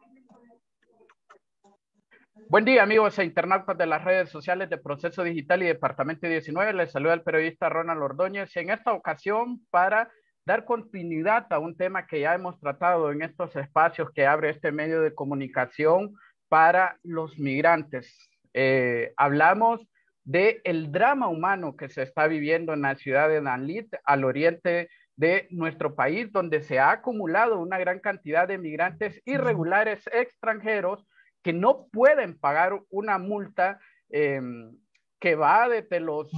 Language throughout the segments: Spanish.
Buen día, amigos e internautas de las redes sociales de Proceso Digital y Departamento 19. Les saluda el periodista Ronald Ordóñez y en esta ocasión para dar continuidad a un tema que ya hemos tratado en estos espacios que abre este medio de comunicación para los migrantes. Hablamos del drama humano que se está viviendo en la ciudad de Danlí, al oriente de nuestro país, donde se ha acumulado una gran cantidad de migrantes irregulares extranjeros que no pueden pagar una multa que va desde los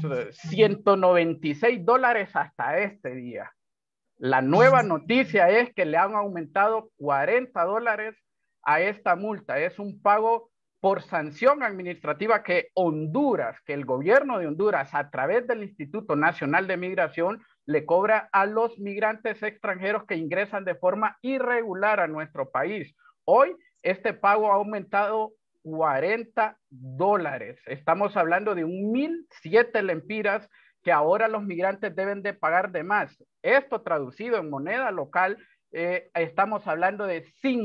$196 hasta este día. La nueva noticia es que le han aumentado $40 a esta multa. Es un pago por sanción administrativa que Honduras, que el gobierno de Honduras, a través del Instituto Nacional de Migración, le cobra a los migrantes extranjeros que ingresan de forma irregular a nuestro país. Hoy, este pago ha aumentado $40. Estamos hablando de 1,007 lempiras que ahora los migrantes deben de pagar de más. Esto traducido en moneda local, estamos hablando de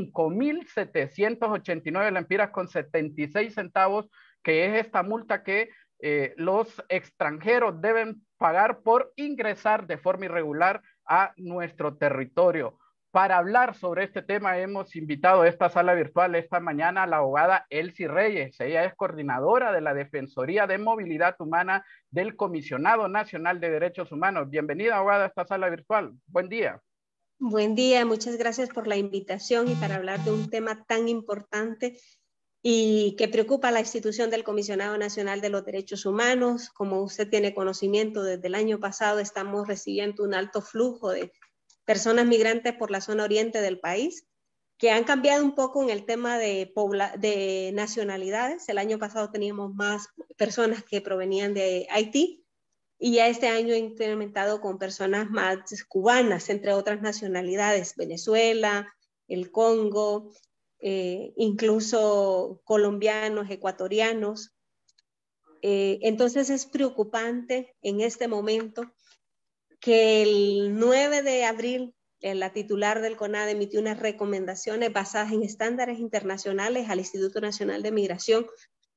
5,789 lempiras con 76 centavos, que es esta multa que los extranjeros deben pagar por ingresar de forma irregular a nuestro territorio. Para hablar sobre este tema hemos invitado a esta sala virtual esta mañana a la abogada Elsie Reyes. Ella es coordinadora de la Defensoría de Movilidad Humana del Comisionado Nacional de Derechos Humanos. Bienvenida, abogada, a esta sala virtual. Buen día. Buen día, muchas gracias por la invitación y para hablar de un tema tan importante y que preocupa a la institución del Comisionado Nacional de los Derechos Humanos. Como usted tiene conocimiento, desde el año pasado estamos recibiendo un alto flujo de personas migrantes por la zona oriente del país, que han cambiado un poco en el tema de nacionalidades. El año pasado teníamos más personas que provenían de Haití y ya este año he incrementado con personas más cubanas, entre otras nacionalidades, Venezuela, el Congo, incluso colombianos, ecuatorianos. Entonces es preocupante en este momento que el 9 de abril la titular del CONADE emitió unas recomendaciones basadas en estándares internacionales al Instituto Nacional de Migración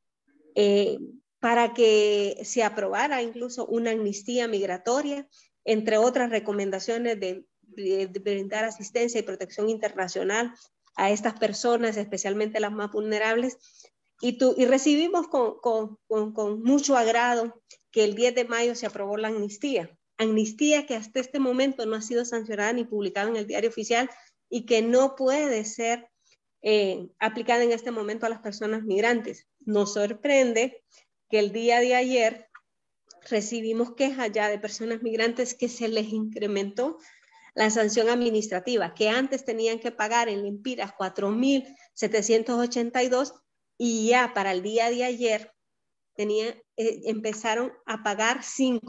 para que se aprobara incluso una amnistía migratoria, entre otras recomendaciones de brindar asistencia y protección internacional a estas personas, especialmente las más vulnerables. Y recibimos con mucho agrado que el 10 de mayo se aprobó la amnistía que hasta este momento no ha sido sancionada ni publicada en el diario oficial y que no puede ser aplicada en este momento a las personas migrantes. Nos sorprende que el día de ayer recibimos quejas ya de personas migrantes que se les incrementó la sanción administrativa, que antes tenían que pagar en lempiras 4,782 y ya para el día de ayer empezaron a pagar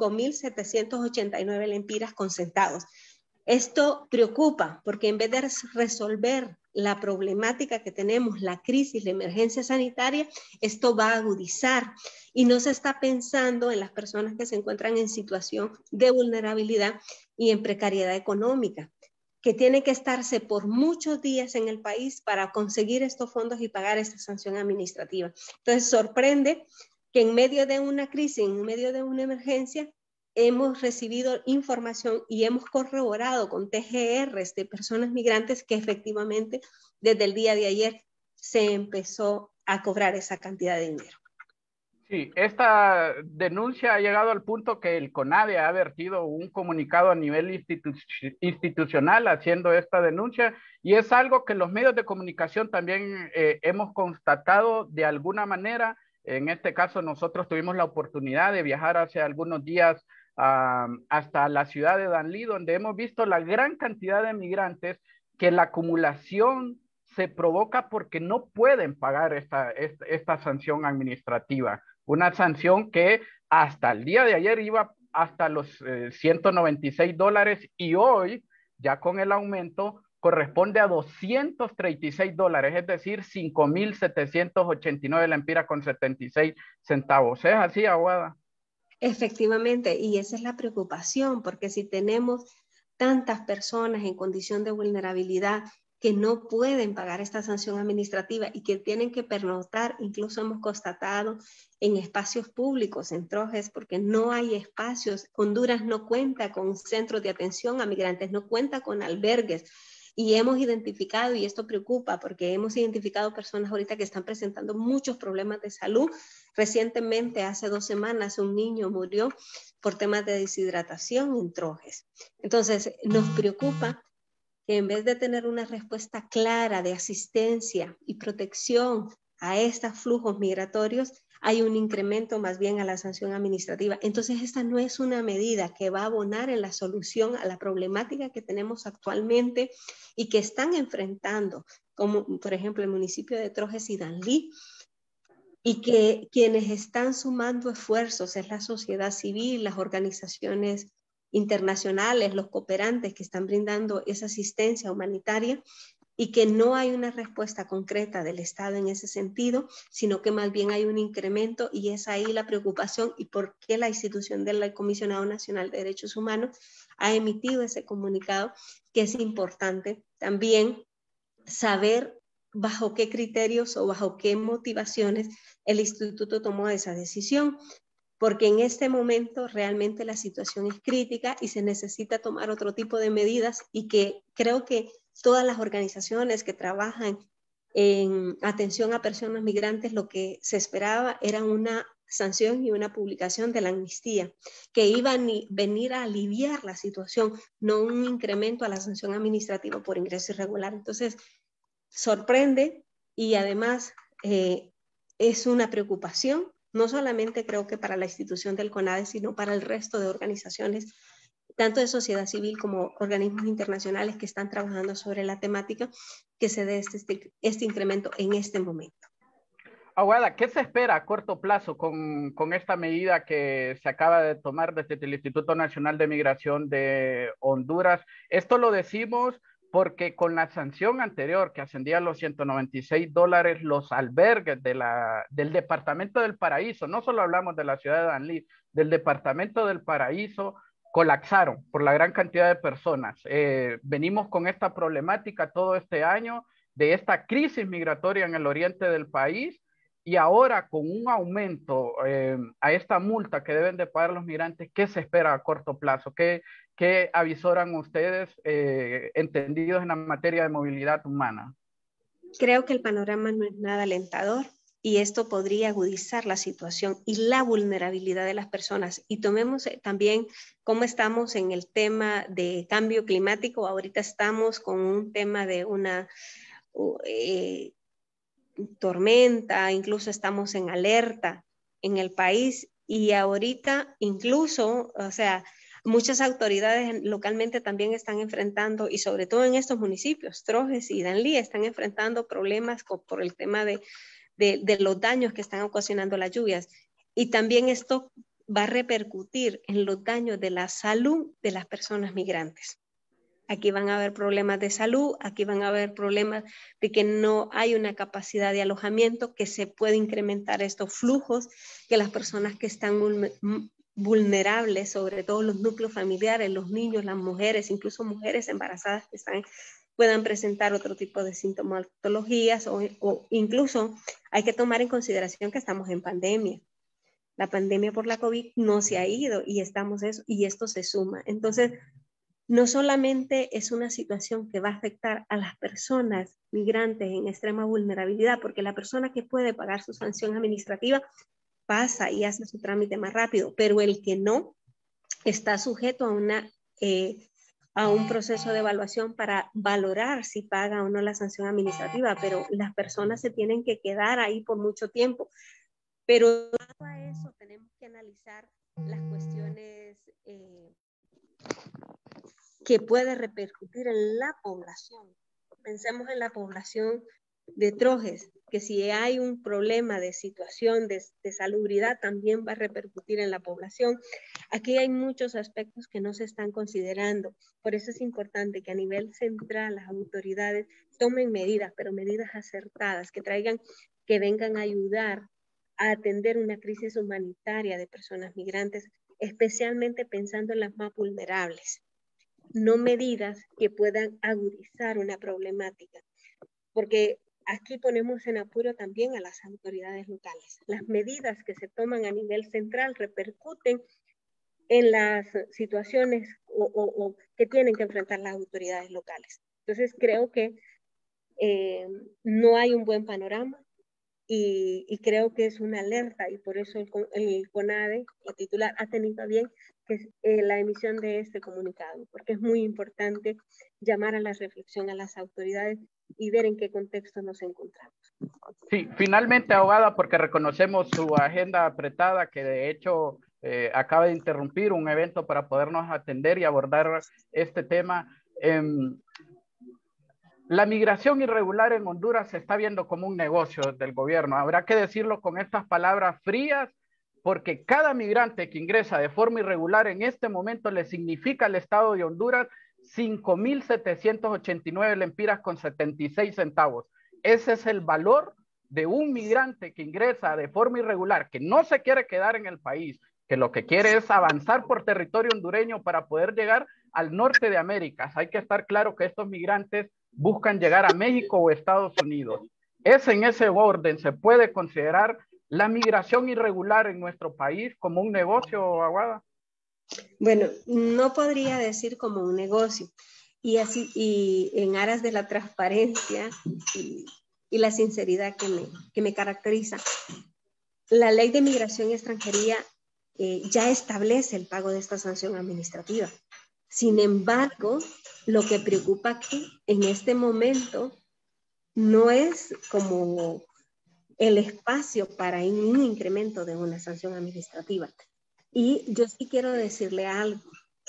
5,789 lempiras con centavos. Esto preocupa porque en vez de resolver la problemática que tenemos, la crisis, la emergencia sanitaria, esto va a agudizar y no se está pensando en las personas que se encuentran en situación de vulnerabilidad y en precariedad económica, que tienen que estarse por muchos días en el país para conseguir estos fondos y pagar esta sanción administrativa. Entonces sorprende que en medio de una crisis, en medio de una emergencia, hemos recibido información y hemos corroborado con TGRs de personas migrantes que efectivamente desde el día de ayer se empezó a cobrar esa cantidad de dinero. Sí, esta denuncia ha llegado al punto que el CONADE ha vertido un comunicado a nivel institucional haciendo esta denuncia y es algo que los medios de comunicación también hemos constatado de alguna manera. En este caso, nosotros tuvimos la oportunidad de viajar hace algunos días hasta la ciudad de Danlí, donde hemos visto la gran cantidad de migrantes que la acumulación se provoca porque no pueden pagar esta sanción administrativa. Una sanción que hasta el día de ayer iba hasta los $196 y hoy, ya con el aumento, corresponde a $236, es decir, 5,789 lempiras con 76 centavos. ¿Es así, abogada? Efectivamente, y esa es la preocupación, porque si tenemos tantas personas en condición de vulnerabilidad que no pueden pagar esta sanción administrativa y que tienen que pernoctar, incluso hemos constatado en espacios públicos, en Trojes, porque no hay espacios. Honduras no cuenta con centros de atención a migrantes, no cuenta con albergues. Y hemos identificado, y esto preocupa, porque hemos identificado personas ahorita que están presentando muchos problemas de salud. Recientemente, hace 2 semanas, un niño murió por temas de deshidratación en Trojes. Entonces, nos preocupa que en vez de tener una respuesta clara de asistencia y protección a estos flujos migratorios, hay un incremento más bien a la sanción administrativa. Entonces, esta no es una medida que va a abonar en la solución a la problemática que tenemos actualmente y que están enfrentando, como por ejemplo el municipio de Trojes y Danlí, y que quienes están sumando esfuerzos es la sociedad civil, las organizaciones internacionales, los cooperantes que están brindando esa asistencia humanitaria, y que no hay una respuesta concreta del Estado en ese sentido, sino que más bien hay un incremento, y es ahí la preocupación y por qué la institución del Comisionado Nacional de Derechos Humanos ha emitido ese comunicado, que es importante también saber bajo qué criterios o bajo qué motivaciones el instituto tomó esa decisión, porque en este momento realmente la situación es crítica y se necesita tomar otro tipo de medidas, y que creo que todas las organizaciones que trabajan en atención a personas migrantes, lo que se esperaba era una sanción y una publicación de la amnistía, que iba a venir a aliviar la situación, no un incremento a la sanción administrativa por ingreso irregular. Entonces, sorprende, y además es una preocupación, no solamente creo que para la institución del CONADE, sino para el resto de organizaciones, tanto de sociedad civil como organismos internacionales que están trabajando sobre la temática, que se dé este incremento en este momento. Aguada, ¿qué se espera a corto plazo con esta medida que se acaba de tomar desde el Instituto Nacional de Migración de Honduras? Esto lo decimos porque con la sanción anterior que ascendía a los $196, los albergues del Departamento del Paraíso, no solo hablamos de la ciudad de Danlí, del Departamento del Paraíso, colapsaron por la gran cantidad de personas. Venimos con esta problemática todo este año de esta crisis migratoria en el oriente del país, y ahora con un aumento a esta multa que deben de pagar los migrantes, ¿qué se espera a corto plazo? ¿Qué avisoran ustedes entendidos en la materia de movilidad humana? Creo que el panorama no es nada alentador, y esto podría agudizar la situación y la vulnerabilidad de las personas. Y tomemos también cómo estamos en el tema de cambio climático. Ahorita estamos con un tema de una tormenta, incluso estamos en alerta en el país, y ahorita incluso, o sea, muchas autoridades localmente también están enfrentando, y sobre todo en estos municipios, Trojes y Danlí, están enfrentando problemas por el tema de los daños que están ocasionando las lluvias. Y también esto va a repercutir en los daños de la salud de las personas migrantes. Aquí van a haber problemas de salud, aquí van a haber problemas de que no hay una capacidad de alojamiento, que se puede incrementar estos flujos, que las personas que están vulnerables, sobre todo los núcleos familiares, los niños, las mujeres, incluso mujeres embarazadas que puedan presentar otro tipo de sintomatologías, o incluso hay que tomar en consideración que estamos en pandemia. La pandemia por la COVID no se ha ido, y esto se suma. Entonces, no solamente es una situación que va a afectar a las personas migrantes en extrema vulnerabilidad, porque la persona que puede pagar su sanción administrativa pasa y hace su trámite más rápido, pero el que no está sujeto a un proceso de evaluación para valorar si paga o no la sanción administrativa, pero las personas se tienen que quedar ahí por mucho tiempo. Pero dado a eso, tenemos que analizar las cuestiones que puede repercutir en la población. Pensemos en la población de Trojes, que si hay un problema de situación de salubridad, también va a repercutir en la población. Aquí hay muchos aspectos que no se están considerando. Por eso es importante que a nivel central las autoridades tomen medidas, pero medidas acertadas, que vengan a ayudar a atender una crisis humanitaria de personas migrantes, especialmente pensando en las más vulnerables. no medidas que puedan agudizar una problemática, porque aquí ponemos en apuro también a las autoridades locales. Las medidas que se toman a nivel central repercuten en las situaciones o que tienen que enfrentar las autoridades locales. Entonces creo que no hay un buen panorama y creo que es una alerta y por eso el CONADE, la titular, ha tenido bien que la emisión de este comunicado, porque es muy importante llamar a la reflexión a las autoridades y ver en qué contexto nos encontramos. Sí, finalmente, abogada, porque reconocemos su agenda apretada, que de hecho acaba de interrumpir un evento para podernos atender y abordar este tema. La migración irregular en Honduras se está viendo como un negocio del gobierno. Habrá que decirlo con estas palabras frías, porque cada migrante que ingresa de forma irregular en este momento le significa al Estado de Honduras 5.789 lempiras con 76 centavos. Ese es el valor de un migrante que ingresa de forma irregular, que no se quiere quedar en el país, que lo que quiere es avanzar por territorio hondureño para poder llegar al norte de América. Hay que estar claro que estos migrantes buscan llegar a México o Estados Unidos. Es en ese orden, se puede considerar la migración irregular en nuestro país como un negocio, Aguada. Bueno, no podría decir como un negocio. Y así, y en aras de la transparencia y la sinceridad que me caracteriza, la ley de migración y extranjería ya establece el pago de esta sanción administrativa. Sin embargo, lo que preocupa aquí en este momento no es como el espacio para un incremento de una sanción administrativa. Y yo sí quiero decirle algo.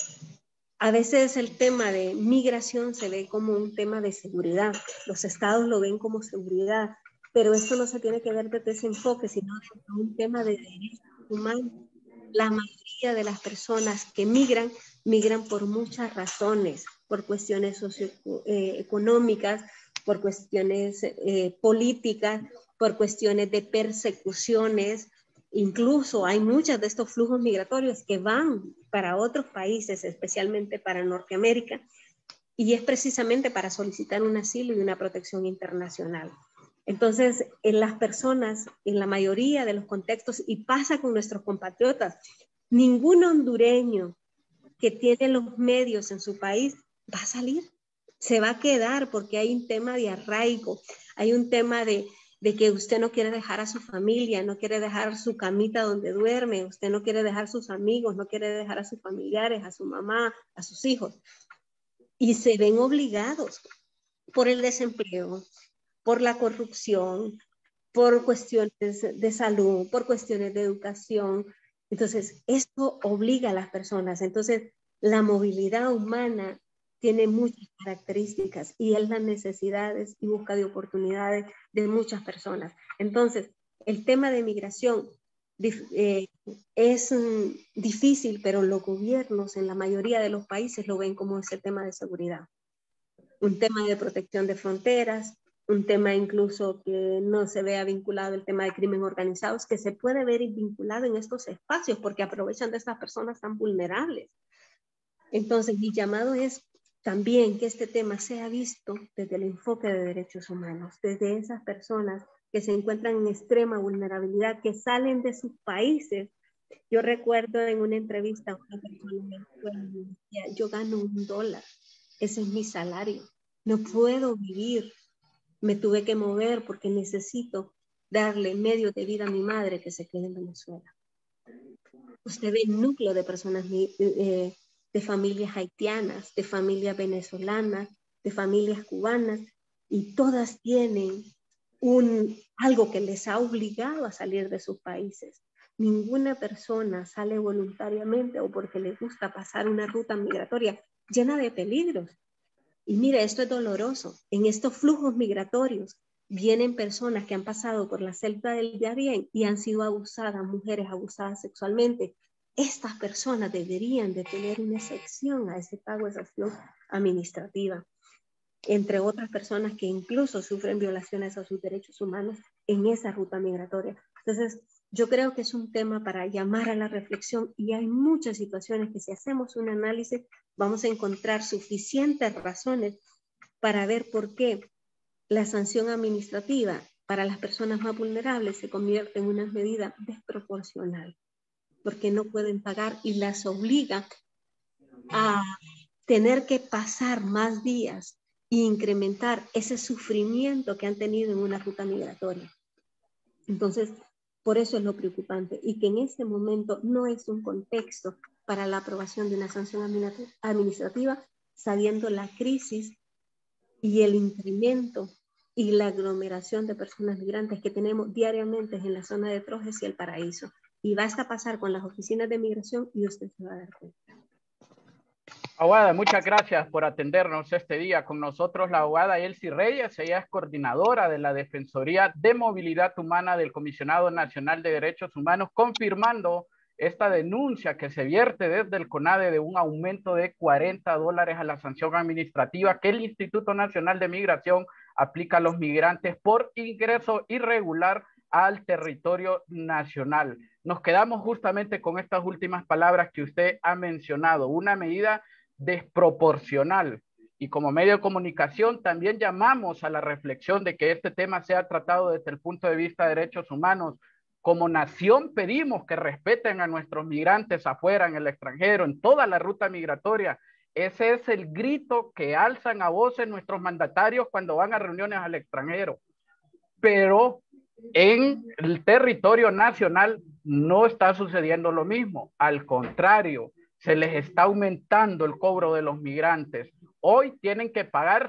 A veces el tema de migración se ve como un tema de seguridad. Los estados lo ven como seguridad, pero esto no se tiene que ver desde ese enfoque, sino como un tema de derechos humanos. La mayoría de las personas que migran por muchas razones, por cuestiones socioeconómicas, por cuestiones políticas, por cuestiones de persecuciones. Incluso hay muchos de estos flujos migratorios que van para otros países, especialmente para Norteamérica, y es precisamente para solicitar un asilo y una protección internacional. Entonces, en las personas, en la mayoría de los contextos, y pasa con nuestros compatriotas, ningún hondureño que tiene los medios en su país va a salir, se va a quedar porque hay un tema de arraigo, hay un tema de que usted no quiere dejar a su familia, no quiere dejar su camita donde duerme, usted no quiere dejar sus amigos, no quiere dejar a sus familiares, a su mamá, a sus hijos. Y se ven obligados por el desempleo, por la corrupción, por cuestiones de salud, por cuestiones de educación. Entonces, esto obliga a las personas. Entonces, la movilidad humana tiene muchas características y es las necesidades y busca de oportunidades de muchas personas. Entonces, el tema de migración es difícil, pero los gobiernos en la mayoría de los países lo ven como ese tema de seguridad. Un tema de protección de fronteras, un tema incluso que no se vea vinculado al tema de crimen organizado, que se puede ver vinculado en estos espacios porque aprovechan de estas personas tan vulnerables. Entonces, mi llamado es también que este tema sea visto desde el enfoque de derechos humanos, desde esas personas que se encuentran en extrema vulnerabilidad, que salen de sus países. Yo recuerdo en una entrevista a una persona me decía, yo gano $1, ese es mi salario, no puedo vivir, me tuve que mover porque necesito darle medio de vida a mi madre que se quede en Venezuela. Usted ve un núcleo de personas de familias haitianas, de familias venezolanas, de familias cubanas, y todas tienen algo que les ha obligado a salir de sus países. Ninguna persona sale voluntariamente o porque le gusta pasar una ruta migratoria llena de peligros. Y mire, esto es doloroso. En estos flujos migratorios vienen personas que han pasado por la selva del Darién y han sido abusadas, mujeres abusadas sexualmente. Estas personas deberían de tener una excepción a ese pago de sanción administrativa, entre otras personas que incluso sufren violaciones a sus derechos humanos en esa ruta migratoria. Entonces, yo creo que es un tema para llamar a la reflexión y hay muchas situaciones que si hacemos un análisis vamos a encontrar suficientes razones para ver por qué la sanción administrativa para las personas más vulnerables se convierte en una medida desproporcional, porque no pueden pagar y las obliga a tener que pasar más días e incrementar ese sufrimiento que han tenido en una ruta migratoria. Entonces, por eso es lo preocupante y que en este momento no es un contexto para la aprobación de una sanción administrativa, sabiendo la crisis y el incremento y la aglomeración de personas migrantes que tenemos diariamente en la zona de Trojes y El Paraíso. Y basta pasar con las oficinas de migración y usted se va a dar cuenta. Abogada, muchas gracias por atendernos este día. Con nosotros la abogada Elsie Reyes, ella es coordinadora de la Defensoría de Movilidad Humana del Comisionado Nacional de Derechos Humanos, confirmando esta denuncia que se vierte desde el CONADE de un aumento de $40 a la sanción administrativa que el Instituto Nacional de Migración aplica a los migrantes por ingreso irregular al territorio nacional. Nos quedamos justamente con estas últimas palabras que usted ha mencionado, una medida desproporcional. Y como medio de comunicación también llamamos a la reflexión de que este tema sea tratado desde el punto de vista de derechos humanos. Como nación pedimos que respeten a nuestros migrantes afuera, en el extranjero, en toda la ruta migratoria. Ese es el grito que alzan a voces nuestros mandatarios cuando van a reuniones al extranjero. Pero en el territorio nacional no está sucediendo lo mismo. Al contrario, se les está aumentando el cobro de los migrantes. Hoy tienen que pagar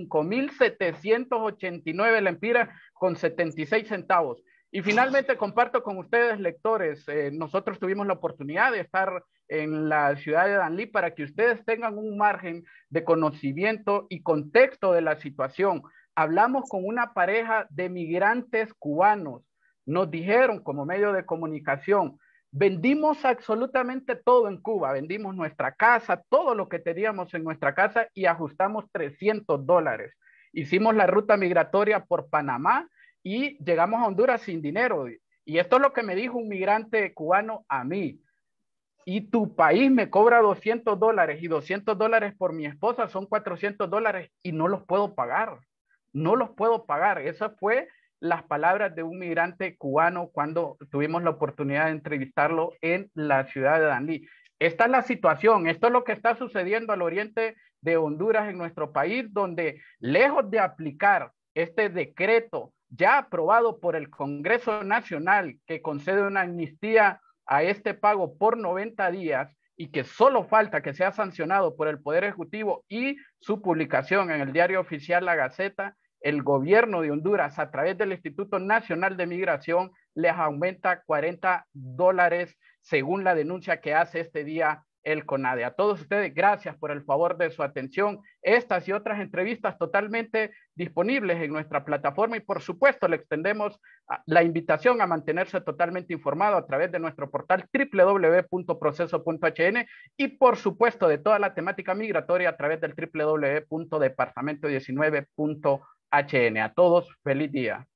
5,789 lempiras con 76 centavos. Y finalmente comparto con ustedes, lectores, nosotros tuvimos la oportunidad de estar en la ciudad de Danlí para que ustedes tengan un margen de conocimiento y contexto de la situación. Hablamos con una pareja de migrantes cubanos. Nos dijeron como medio de comunicación, vendimos absolutamente todo en Cuba, vendimos nuestra casa, todo lo que teníamos en nuestra casa y ajustamos $300. Hicimos la ruta migratoria por Panamá y llegamos a Honduras sin dinero. Y esto es lo que me dijo un migrante cubano a mí. Y tu país me cobra $200 y $200 por mi esposa son $400 y no los puedo pagar. No los puedo pagar. Esas fue las palabras de un migrante cubano cuando tuvimos la oportunidad de entrevistarlo en la ciudad de Danlí. Esta es la situación, esto es lo que está sucediendo al oriente de Honduras en nuestro país, donde lejos de aplicar este decreto ya aprobado por el Congreso Nacional que concede una amnistía a este pago por 90 días y que solo falta que sea sancionado por el Poder Ejecutivo y su publicación en el Diario Oficial La Gaceta, el gobierno de Honduras a través del Instituto Nacional de Migración les aumenta $40 según la denuncia que hace este día el CONADE. A todos ustedes, gracias por el favor de su atención. Estas y otras entrevistas totalmente disponibles en nuestra plataforma y por supuesto le extendemos la invitación a mantenerse totalmente informado a través de nuestro portal www.proceso.hn y por supuesto de toda la temática migratoria a través del www.departamento19.hn. A todos, feliz día.